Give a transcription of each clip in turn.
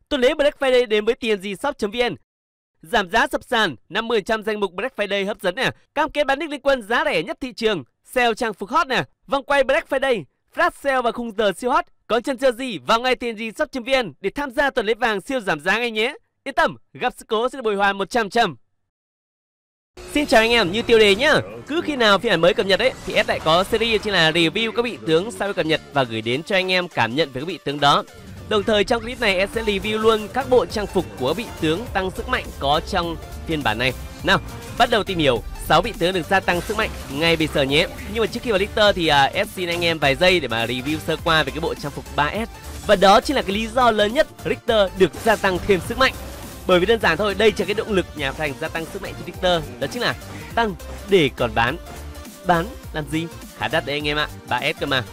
Tuần lễ Black Friday đến với tngshop.vn. Giảm giá sập sàn, 50% danh mục Black Friday hấp dẫn nè, cam kết bán đích liên quân giá rẻ nhất thị trường, sale trang phục hot nè, vòng quay Black Friday, flash sale và khung giờ siêu hot. Còn chần chờ gì, vào ngay tngshop.vn để tham gia tuần lễ vàng siêu giảm giá ngay nhé. Yên tâm, gặp sự cố sẽ được bồi hoàn 100%. Xin chào anh em, như tiêu đề nhá. Cứ khi nào phiên bản mới cập nhật ấy thì S lại có series chính là review các vị tướng sau khi cập nhật và gửi đến cho anh em cảm nhận về các vị tướng đó. Đồng thời trong clip này em sẽ review luôn các bộ trang phục của vị tướng tăng sức mạnh có trong phiên bản này. Nào, bắt đầu tìm hiểu 6 vị tướng được gia tăng sức mạnh ngay bây giờ nhé. Nhưng mà trước khi vào Richter thì S xin anh em vài giây để mà review sơ qua về cái bộ trang phục 3S. Và đó chính là cái lý do lớn nhất Richter được gia tăng thêm sức mạnh. Bởi vì đơn giản thôi, đây là cái động lực nhà phát hành gia tăng sức mạnh cho Richter, đó chính là tăng để còn bán. Bán làm gì? Khá đắt đấy anh em ạ, 3S cơ mà.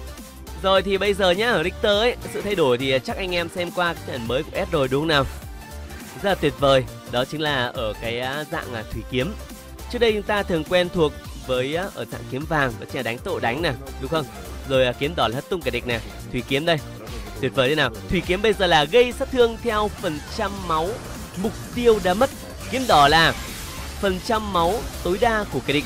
Rồi thì bây giờ nhá, ở Richter ấy, sự thay đổi thì chắc anh em xem qua cái bản mới của S rồi đúng không nào? Rất là tuyệt vời, đó chính là ở cái dạng thủy kiếm. Trước đây chúng ta thường quen thuộc với ở dạng kiếm vàng, đó chính là đánh tộ đánh nè, đúng không? Rồi kiếm đỏ là hất tung kẻ địch nè, thủy kiếm đây. Tuyệt vời thế nào? Thủy kiếm bây giờ là gây sát thương theo phần trăm máu mục tiêu đã mất. Kiếm đỏ là phần trăm máu tối đa của kẻ địch.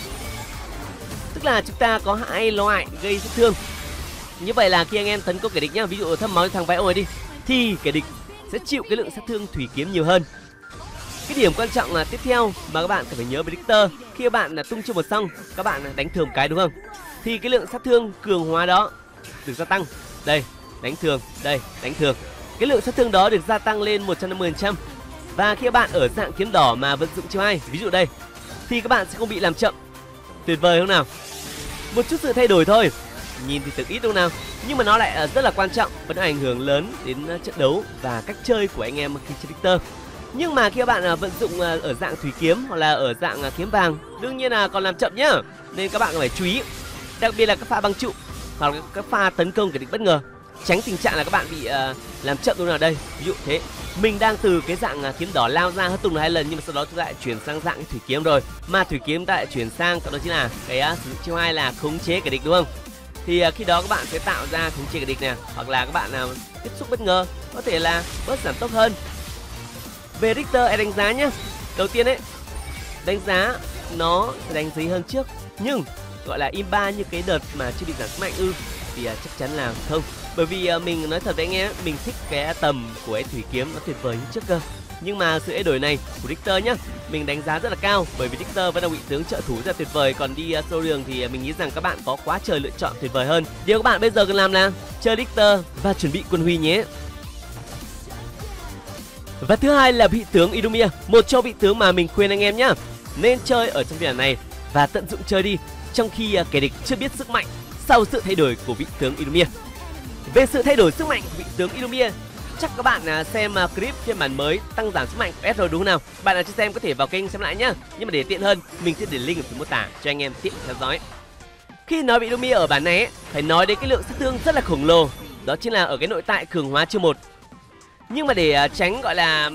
Tức là chúng ta có hai loại gây sát thương. Như vậy là khi anh em tấn công kẻ địch nhá, ví dụ thâm máu thằng vãi ôi đi, thì kẻ địch sẽ chịu cái lượng sát thương thủy kiếm nhiều hơn. Cái điểm quan trọng là tiếp theo mà các bạn cần phải nhớ về Richter, khi các bạn tung chiêu một xong, các bạn đánh thường một cái đúng không? Thì cái lượng sát thương cường hóa đó được gia tăng. Đây, đánh thường, đây, đánh thường. Cái lượng sát thương đó được gia tăng lên 150%. Và khi các bạn ở dạng kiếm đỏ mà vận dụng chiêu 2, ví dụ đây, thì các bạn sẽ không bị làm chậm. Tuyệt vời không nào? Một chút sự thay đổi thôi, nhìn thì tưởng ít đúng không nào? Nhưng mà nó lại rất là quan trọng, vẫn ảnh hưởng lớn đến trận đấu và cách chơi của anh em khi chơi Richter. Nhưng mà khi các bạn vận dụng ở dạng thủy kiếm hoặc là ở dạng kiếm vàng, đương nhiên là còn làm chậm nhá. Nên các bạn phải chú ý, đặc biệt là các pha băng trụ hoặc là các pha tấn công kẻ địch bất ngờ, tránh tình trạng là các bạn bị làm chậm đúng nào đây. Ví dụ thế, mình đang từ cái dạng kiếm đỏ lao ra hất tung được 2 lần, nhưng mà sau đó chúng ta lại chuyển sang dạng cái thủy kiếm rồi. Mà thủy kiếm ta lại chuyển sang đó chính là cái sử dụng chiêu 2 là khống chế kẻ địch đúng không? Thì khi đó các bạn sẽ tạo ra khống chế kẻ địch nè, hoặc là các bạn tiếp xúc bất ngờ có thể là bớt giảm tốc hơn. Về Richter em đánh giá nhé. Đầu tiên ấy, đánh giá nó sẽ đánh dí hơn trước, nhưng gọi là imba như cái đợt mà chưa bị giảm sức mạnh thì chắc chắn là không. Bởi vì mình nói thật với anh em, mình thích cái tầm của cái thủy kiếm nó tuyệt vời như trước cơ. Nhưng mà sự thay đổi này của Richter nhá, mình đánh giá rất là cao, bởi vì Richter vẫn là vị tướng trợ thủ rất là tuyệt vời. Còn đi sâu đường thì mình nghĩ rằng các bạn có quá trời lựa chọn tuyệt vời hơn. Điều các bạn bây giờ cần làm là chơi Richter và chuẩn bị quân huy nhé. Và thứ hai là vị tướng Illumia, một trong vị tướng mà mình khuyên anh em nhá, nên chơi ở trong phiên bản này và tận dụng chơi đi, trong khi kẻ địch chưa biết sức mạnh sau sự thay đổi của vị tướng Illumia. Về sự thay đổi sức mạnh của vị tướng Illumia, chắc các bạn xem clip phiên bản mới tăng giảm sức mạnh của S rồi đúng không nào? Bạn nào chưa xem có thể vào kênh xem lại nhá. Nhưng mà để tiện hơn, mình sẽ để link ở phần mô tả cho anh em tiện theo dõi. Khi nói về Illumia ở bản này ấy, phải nói đến cái lượng sát thương rất là khổng lồ, đó chính là ở cái nội tại cường hóa chiêu 1. Nhưng mà để tránh gọi là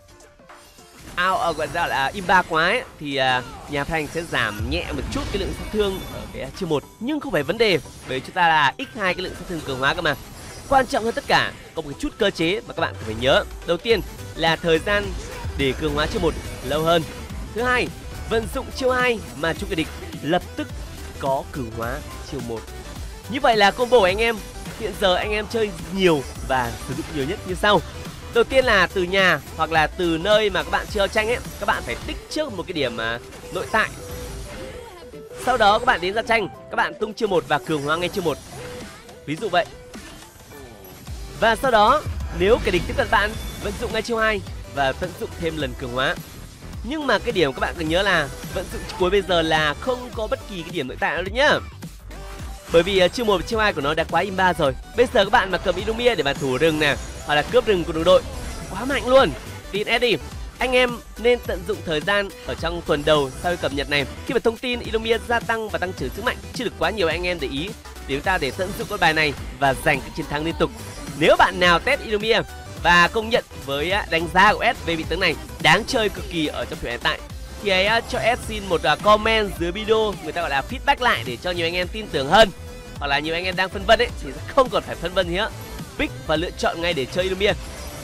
gọi là imba quá ấy, thì nhà phát hành sẽ giảm nhẹ một chút cái lượng sát thương ở cái chiêu 1, nhưng không phải vấn đề, bởi vì chúng ta là x2 cái lượng sát thương cường hóa cơ mà. Quan trọng hơn tất cả có một cái chút cơ chế mà các bạn phải nhớ. Đầu tiên là thời gian để cường hóa chiêu 1 lâu hơn. Thứ hai, vận dụng chiêu 2 mà chúng kẻ địch lập tức có cường hóa chiêu 1. Như vậy là combo anh em hiện giờ anh em chơi nhiều và sử dụng nhiều nhất như sau. Đầu tiên là từ nhà hoặc là từ nơi mà các bạn chơi tranh ấy, các bạn phải tích trước một cái điểm nội tại. Sau đó các bạn đến ra tranh, các bạn tung chiêu 1 và cường hóa ngay chiêu 1. Ví dụ vậy. Và sau đó nếu kẻ địch tiếp cận bạn, vận dụng ngay chiêu 2 và tận dụng thêm lần cường hóa. Nhưng mà cái điểm các bạn cần nhớ là vận dụng cuối bây giờ là không có bất kỳ cái điểm nội tại nào đâu nhá. Bởi vì chiêu 1 và chiêu 2 của nó đã quá imba rồi. Bây giờ các bạn mà cầm Illumia để mà thủ rừng nè, hoặc là cướp rừng của đồng đội, quá mạnh luôn. Tin Eddie, anh em nên tận dụng thời gian ở trong tuần đầu sau cập nhật này, khi mà thông tin Illumia gia tăng và tăng trưởng sức mạnh chưa được quá nhiều anh em để ý, để chúng ta để tận dụng con bài này và giành cái chiến thắng liên tục. Nếu bạn nào test Illumia và công nhận với đánh giá của S về vị tướng này đáng chơi cực kỳ ở trong thời hiện tại, thì hãy cho S xin một comment dưới video, người ta gọi là feedback lại để cho nhiều anh em tin tưởng hơn, hoặc là nhiều anh em đang phân vân ấy thì sẽ không còn phải phân vân nữa, pick và lựa chọn ngay để chơi Illumia.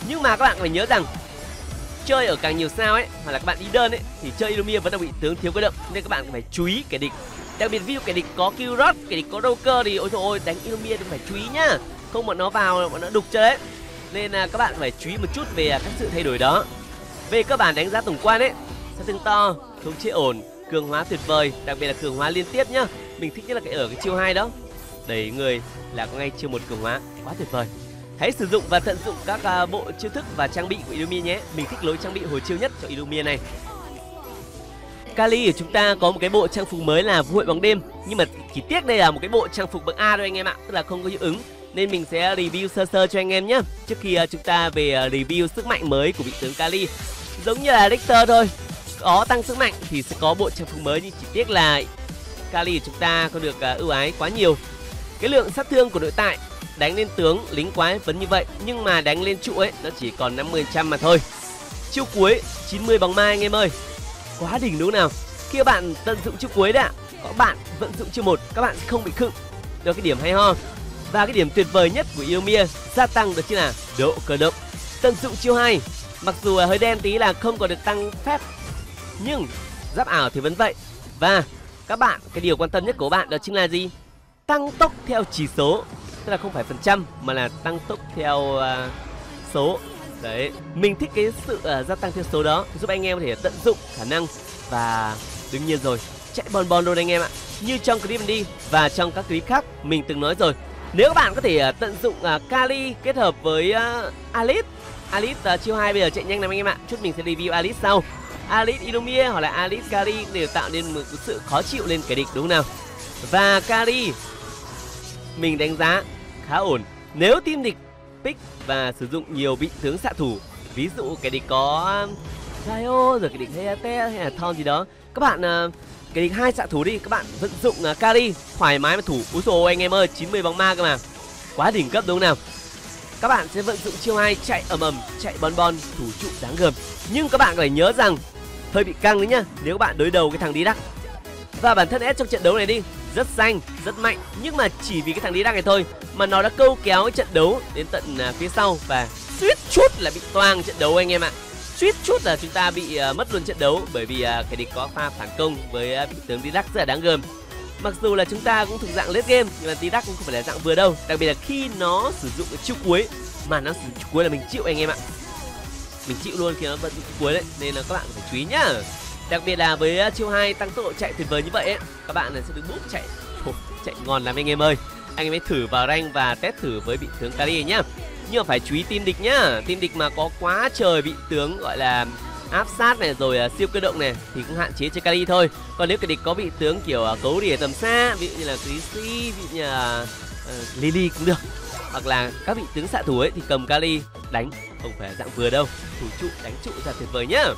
Nhưng mà các bạn phải nhớ rằng chơi ở càng nhiều sao ấy, hoặc là các bạn đi đơn ấy, thì chơi Illumia vẫn đang bị tướng thiếu cơ động, nên các bạn phải chú ý kẻ địch. Đặc biệt ví dụ kẻ địch có Q-Rod, kẻ địch có Roker thì ôi trời ơi, đánh Illumia thì phải chú ý nhá, không bọn nó vào bọn nó đục chơi đấy. Nên là các bạn phải chú ý một chút về các sự thay đổi đó. Về cơ bản đánh giá tổng quan ấy, sát thương to, khống chế ổn, cường hóa tuyệt vời, đặc biệt là cường hóa liên tiếp nhá. Mình thích nhất là ở cái chiêu 2 đó, đẩy người là có ngay chiêu 1 cường hóa, quá tuyệt vời. Hãy sử dụng và tận dụng các bộ chiêu thức và trang bị của Illumia nhé. Mình thích lối trang bị hồi chiêu nhất cho Illumia này. Kali của chúng ta có một cái bộ trang phục mới là Vũ hội bóng đêm, nhưng mà chỉ tiếc đây là một cái bộ trang phục bậc A thôi anh em ạ, tức là không có hiệu ứng. Nên mình sẽ review sơ sơ cho anh em nhé, trước khi chúng ta về review sức mạnh mới của vị tướng Kali. Giống như là Richter thôi, có tăng sức mạnh thì sẽ có bộ trang phục mới, nhưng chỉ tiếc là Kali của chúng ta không được ưu ái quá nhiều. Cái lượng sát thương của nội tại đánh lên tướng lính quái vẫn như vậy, nhưng mà đánh lên trụ ấy nó chỉ còn 50% mà thôi. Chiêu cuối 90 bóng ma anh em ơi, quá đỉnh đúng không nào. Khi các bạn tận dụng chiêu cuối đã, các bạn vận dụng chiêu 1, các bạn sẽ không bị khựng. Đó cái điểm hay ho. Và cái điểm tuyệt vời nhất của Illumia gia tăng đó chính là độ cơ động. Tận dụng chiêu 2, mặc dù hơi đen tí là không còn được tăng phép, nhưng giáp ảo thì vẫn vậy. Và các bạn, cái điều quan tâm nhất của bạn đó chính là gì? Tăng tốc theo chỉ số, tức là không phải phần trăm mà là tăng tốc theo số. Đấy, mình thích cái sự gia tăng theo số đó, giúp anh em có thể tận dụng khả năng. Và đương nhiên rồi, chạy bon luôn anh em ạ. Như trong clip đi và trong các clip khác mình từng nói rồi, nếu các bạn có thể tận dụng Kali kết hợp với Alice chiêu 2 bây giờ chạy nhanh lắm anh em ạ. Chút mình sẽ review Alice sau. Alice Illumia hoặc là Alice Kali đều tạo nên một sự khó chịu lên kẻ địch đúng không nào. Và Kali mình đánh giá khá ổn nếu team địch pick và sử dụng nhiều vị tướng xạ thủ. Ví dụ kẻ địch có Gaio rồi kẻ địch Hayate hay là Thon gì đó, các bạn kẻ địch 2 xạ thủ đi, các bạn vận dụng Kali thoải mái mà thủ. Úi dồi ôi anh em ơi, 90 bóng ma cơ mà, quá đỉnh cấp đúng không nào. Các bạn sẽ vận dụng chiêu 2 chạy ầm chạy bon thủ trụ đáng gờm. Nhưng các bạn phải nhớ rằng hơi bị căng đấy nhá nếu các bạn đối đầu cái thằng Didac. Và bản thân S trong trận đấu này đi rất xanh, rất mạnh, nhưng mà chỉ vì cái thằng Didac này thôi mà nó đã câu kéo cái trận đấu đến tận phía sau và suýt chút là bị toang trận đấu anh em ạ. Suýt chút là chúng ta bị mất luôn trận đấu bởi vì cái địch có pha phản công với vị tướng Didac rất là đáng gờm. Mặc dù là chúng ta cũng thuộc dạng late game nhưng mà Didac cũng không phải là dạng vừa đâu, đặc biệt là khi nó sử dụng cái chiêu cuối mà nó sử dụng chiêu cuối là mình chịu anh em ạ. Mình chịu luôn khi nó vận dụng chiêu cuối đấy, nên là các bạn phải chú ý nhá. Đặc biệt là với chiêu 2 tăng tốc độ chạy tuyệt vời như vậy ấy, các bạn sẽ được boost chạy ngon lắm anh em ơi. Anh em hãy thử vào rank và test thử với vị tướng Kali nhá. Nhưng mà phải chú ý team địch nhá. Team địch mà có quá trời vị tướng gọi là áp sát này rồi siêu cơ động này thì cũng hạn chế chơi Kali thôi. Còn nếu kẻ địch có vị tướng kiểu cấu rỉa tầm xa, ví dụ như là Chrissy, ví dụ như là Lily cũng được, hoặc là các vị tướng xạ thủ ấy thì cầm Kali đánh không phải dạng vừa đâu, thủ trụ đánh trụ ra tuyệt vời nhá.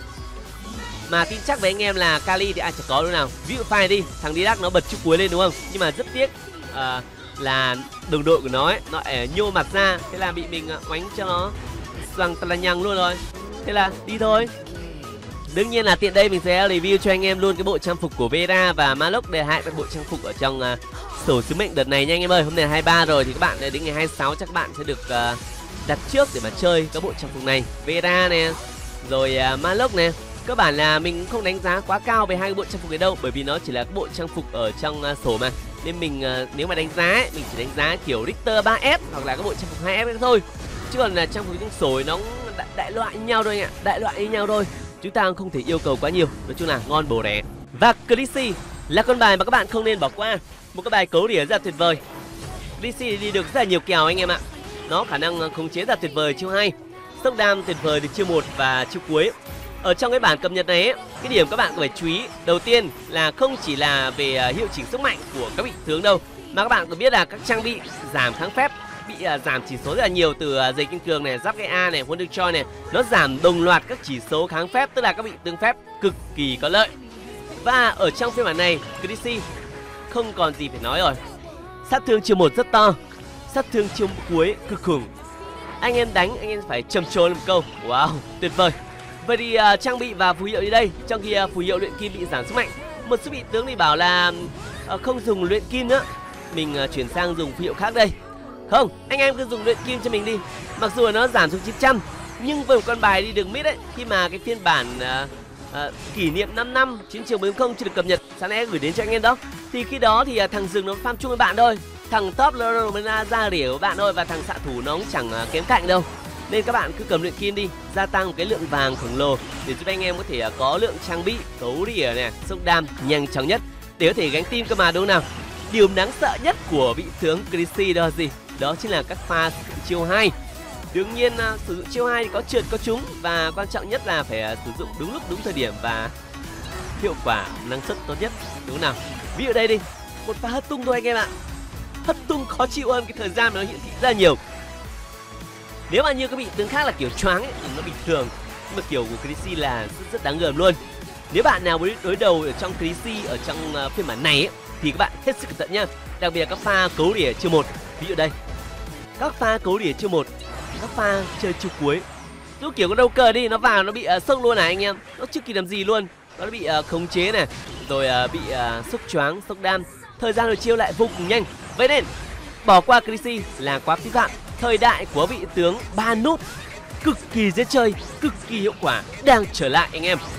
Mà tin chắc với anh em là Kali thì ai chẳng có đâu nào. Ví dụ file đi, thằng Didac nó bật chiêu cuối lên đúng không, nhưng mà rất tiếc là đồng đội của nó ấy, nó nhô mặt ra, thế là bị mình oánh cho nó xoằng tà nhằng luôn rồi, thế là đi thôi. Đương nhiên là tiện đây mình sẽ review cho anh em luôn cái bộ trang phục của Vera và Malok để hai cái bộ trang phục ở trong sổ sứ mệnh đợt này nha anh em ơi. Hôm nay là 23 rồi thì các bạn đến ngày 26 chắc các bạn sẽ được đặt trước để mà chơi các bộ trang phục này. Vera nè, rồi Malok nè. Cơ bản là mình không đánh giá quá cao về hai cái bộ trang phục này đâu, bởi vì nó chỉ là cái bộ trang phục ở trong sổ mà. Nên mình nếu mà đánh giá ấy, mình chỉ đánh giá kiểu Richter 3S hoặc là cái bộ trang phục 2S thôi. Chứ còn là trang phục trong sổ nó đại loại như nhau thôi anh ạ, đại loại như nhau thôi. Chúng ta không thể yêu cầu quá nhiều, nói chung là ngon bổ rẻ. Và Chrissy là con bài mà các bạn không nên bỏ qua, một cái bài cấu đỉa rất là tuyệt vời. Chrissy đi được rất là nhiều kèo anh em ạ. Nó khả năng khống chế rất là tuyệt vời chiêu 2, sốc đam tuyệt vời từ chiêu 1 và chiêu cuối. Ở trong cái bản cập nhật này ấy, cái điểm các bạn phải chú ý đầu tiên là không chỉ là về hiệu chỉnh sức mạnh của các vị tướng đâu, mà các bạn có biết là các trang bị giảm kháng phép bị giảm chỉ số rất là nhiều, từ giày kiên cường này, giáp gây A này, Wonder Joy này, nó giảm đồng loạt các chỉ số kháng phép, tức là các vị tướng phép cực kỳ có lợi. Và ở trong phiên bản này, Chrissy không còn gì phải nói rồi. Sát thương chiêu 1 rất to, sát thương chiêu cuối cực khủng. Anh em đánh, anh em phải trầm trồ một câu, wow, tuyệt vời. Vậy thì trang bị và phù hiệu đi đây. Trong khi phù hiệu luyện kim bị giảm sức mạnh, một số vị tướng thì bảo là không dùng luyện kim nữa, mình chuyển sang dùng phù hiệu khác đây. Không, anh em cứ dùng luyện kim cho mình đi. Mặc dù nó giảm xuống 900, nhưng với một con bài đi đường mid ấy, khi mà cái phiên bản kỷ niệm 5 năm chiến trường 4.0 chưa được cập nhật, sáng nay gửi đến cho anh em đó, thì khi đó thì thằng rừng nó farm chung với bạn thôi, thằng top nó mới ra rỉa của bạn thôi, và thằng xạ thủ nó cũng chẳng kém cạnh đâu. Nên các bạn cứ cầm luyện kim đi, gia tăng cái lượng vàng khổng lồ để giúp anh em có thể có lượng trang bị cấu rỉa này, sốc đam nhanh chóng nhất để có thể gánh team cơ mà, đúng không nào? Điều đáng sợ nhất của vị tướng Chrissy đó là gì? Đó chính là các pha chiêu 2. Đương nhiên sử dụng chiêu 2 thì có trượt có trúng, và quan trọng nhất là phải sử dụng đúng lúc đúng thời điểm và hiệu quả năng suất tốt nhất, đúng không nào? Ví dụ đây đi, một pha hất tung thôi anh em ạ. Hất tung khó chịu hơn, cái thời gian nó hiển thị ra nhiều. Nếu mà như các vị tướng khác là kiểu choáng ấy thì nó bình thường, nhưng mà kiểu của Chrissy là rất đáng gờm luôn. Nếu bạn nào muốn đối đầu ở trong Chrissy ở trong phiên bản này ấy, thì các bạn hết sức cẩn thận nhá. Đặc biệt là các pha cấu đỉa chiêu 1. Ví dụ đây, các pha cấu đỉa chiêu 1, các pha chơi chiêu cuối, lúc kiểu có đâu cờ đi, nó vào nó bị sốc luôn này anh em, nó chưa kịp làm gì luôn, nó bị khống chế này, rồi bị sốc choáng, sốc đam, thời gian hồi chiêu lại vô cùng nhanh. Vậy nên bỏ qua Chrissy là quá phí phạm. Thời đại của vị tướng 3 nút cực kỳ dễ chơi, cực kỳ hiệu quả đang trở lại anh em.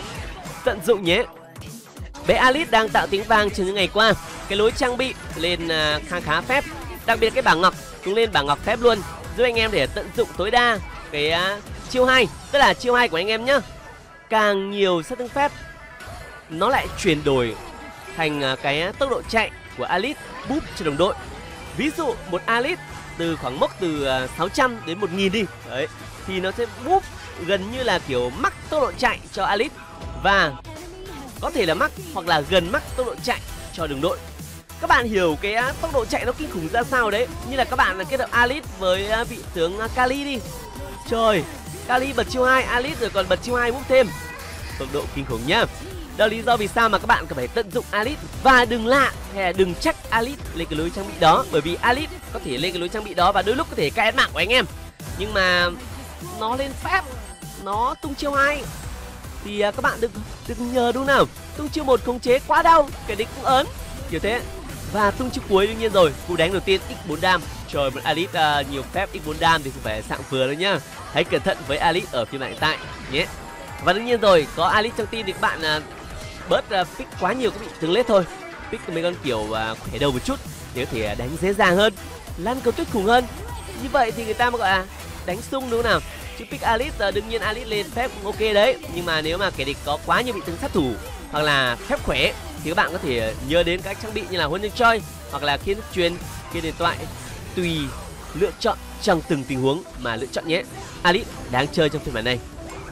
Tận dụng nhé. Bé Alice đang tạo tiếng vang trong những ngày qua. Cái lối trang bị lên khá phép, đặc biệt cái bảng ngọc cũng lên bảng ngọc phép luôn, giúp anh em để tận dụng tối đa cái chiêu 2, tức là chiêu 2 của anh em nhá. Càng nhiều sát thương phép nó lại chuyển đổi thành cái tốc độ chạy của Alice búp cho đồng đội. Ví dụ một Alice từ khoảng mốc từ 600 đến 1000 đi đấy, thì nó sẽ búp gần như là kiểu mắc tốc độ chạy cho Alice, và có thể là mắc hoặc là gần mắc tốc độ chạy cho đồng đội. Các bạn hiểu cái tốc độ chạy nó kinh khủng ra sao đấy. Như là các bạn kết hợp Alice với vị tướng Kali đi. Trời, Kali bật chiêu 2, Alice rồi còn bật chiêu 2 búp thêm. Tốc độ kinh khủng nhá. Đó là lý do vì sao mà các bạn cần phải tận dụng Alice. Và đừng lạ hay là đừng trách Alice lên cái lối trang bị đó, bởi vì Alice có thể lên cái lối trang bị đó và đôi lúc có thể cai mạng của anh em. Nhưng mà nó lên phép, nó tung chiêu 2 thì các bạn đừng nhờ đúng nào. Tung chiêu 1 khống chế quá đau, kẻ địch cũng ớn kiểu thế. Và tung chiêu cuối đương nhiên rồi, cú đánh đầu tiên x4 đam. Trời, một Alice nhiều phép x4 đam thì không phải sạng vừa đâu nhá. Hãy cẩn thận với Alice ở phiên bản hiện tại nhé. Và đương nhiên rồi, có Alice trong team thì các bạn bớt pick quá nhiều các vị tướng lết thôi. Pick mấy con kiểu khỏe đầu một chút để có thể đánh dễ dàng hơn, lăn cầu tuyết khủng hơn. Như vậy thì người ta mới gọi là đánh sung đúng không nào? Chứ pick Alice đương nhiên Alice lên phép cũng ok đấy, nhưng mà nếu mà kẻ địch có quá nhiều vị tướng sát thủ hoặc là phép khỏe thì các bạn có thể nhớ đến các trang bị như là huân chương choi hoặc là kiến thức truyền, kia điện thoại, tùy lựa chọn trong từng tình huống mà lựa chọn nhé. Alice đáng chơi trong phiên bản này.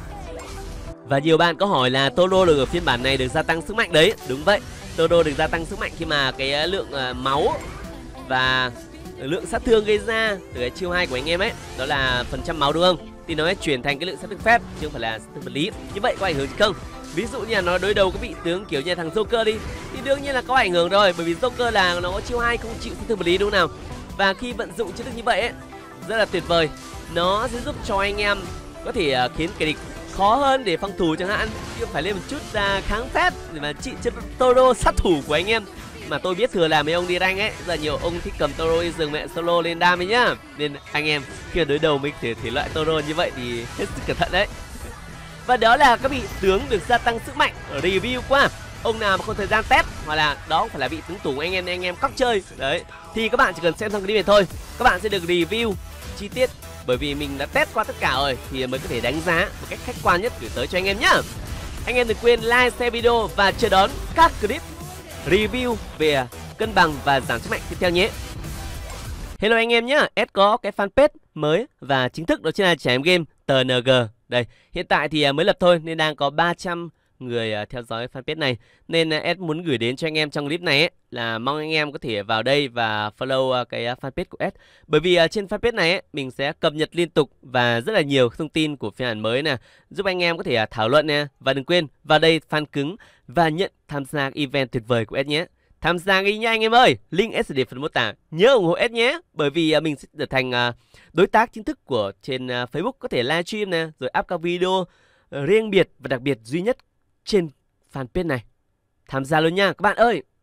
Và nhiều bạn có hỏi là Toro được ở phiên bản này được gia tăng sức mạnh đấy. Đúng vậy, Toro được gia tăng sức mạnh khi mà cái lượng máu và lượng sát thương gây ra từ cái chiêu 2 của anh em ấy, đó là phần trăm máu đúng không? Thì nó sẽ chuyển thành cái lượng sát thương phép chứ không phải là sát thương vật lý. Như vậy có ảnh hưởng gì không? Ví dụ như là nó đối đầu các vị tướng kiểu như thằng Joker đi thì đương nhiên là có ảnh hưởng rồi, bởi vì Joker là nó có chiêu 2 không chịu sát thương vật lý đúng không nào? Và khi vận dụng chiêu thức như vậy ấy, rất là tuyệt vời. Nó sẽ giúp cho anh em có thể khiến kẻ địch khó hơn để phòng thủ chẳng hạn, chứ phải lên một chút kháng phép để mà trị cho Toro sát thủ của anh em. Mà tôi biết thừa là mấy ông đi rank ấy, giờ nhiều ông thích cầm Toro dừng mẹ solo lên đam ấy nhá. Nên anh em khi mà đối đầu với thể loại Toro như vậy thì hết sức cẩn thận đấy. Và đó là các vị tướng được gia tăng sức mạnh review qua. Ông nào mà không thời gian test hoặc là đó không phải là vị tướng tủ anh em cóc chơi đấy, thì các bạn chỉ cần xem xong clip này thôi, các bạn sẽ được review chi tiết, bởi vì mình đã test qua tất cả rồi thì mới có thể đánh giá một cách khách quan nhất gửi tới cho anh em nhá. Anh em đừng quên like, share video và chờ đón các clip review về cân bằng và giảm sức mạnh tiếp theo nhé. Hello anh em nhé, S có cái fanpage mới và chính thức, đó chính là Trải Em Game TNG. Đây, hiện tại thì mới lập thôi nên đang có 300 người theo dõi fanpage này. Nên S muốn gửi đến cho anh em trong clip này ấy, là mong anh em có thể vào đây và follow cái fanpage của S. Bởi vì trên fanpage này ấy, mình sẽ cập nhật liên tục và rất là nhiều thông tin của phiên bản mới nè, giúp anh em có thể thảo luận nè. Và đừng quên vào đây fan cứng và nhận tham gia event tuyệt vời của S nhé. Tham gia đi nha anh em ơi, link S để phần mô tả. Nhớ ủng hộ S nhé, bởi vì mình sẽ trở thành đối tác chính thức của trên Facebook, có thể livestream nè, rồi up các video riêng biệt và đặc biệt duy nhất trên fanpage này. Tham gia luôn nha các bạn ơi.